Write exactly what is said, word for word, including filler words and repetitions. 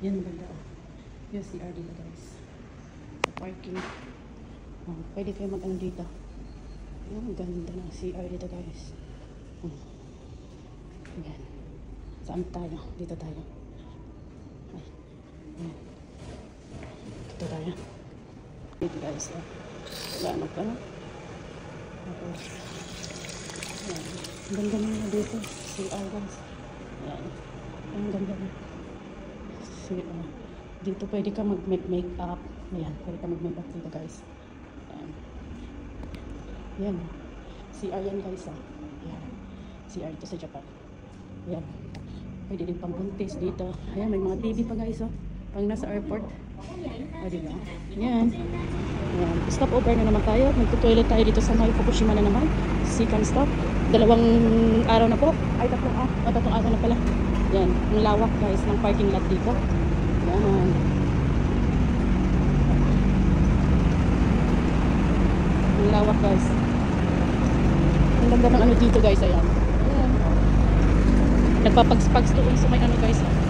Yan, ganda. Oh. Yung C R dito guys. Sa parking. Oh, pwede kayo mag-ano dito. Yung ganda ng C R dito guys. Oh. Yan. Saan tayo? Dito tayo. Ay. Yan. Dito tayo. Dito guys. Oh. Gano'n ka na. Tapos. Yan. Ang ganda na dito. C R guys. Yan. Ang ganda na. C R. Dito pwede ka mag-make up. Ayan. Pwede ka mag-make up dito guys. Yan. Yan. C R yan guys. Ah. Yan. C R ito sa Japan. Yan. Pwede din pang buntis dito. Ayan. May mga T V pa guys. Oh. Pang nasa airport. O, diba? Yan. Yan. Stop over na naman tayo. Magtutoilet tayo dito sa may Fukushima na naman. Second stop. Dalawang araw na po. Ay, tatlong araw. O, tatlong araw na pala. Yan. Ang lawak guys ng parking lot dito. Yan. Ang lawak guys. Ang ganda ng ano dito guys. Ayan. Ayan. Nagpapags-pags doon sa may ano guys.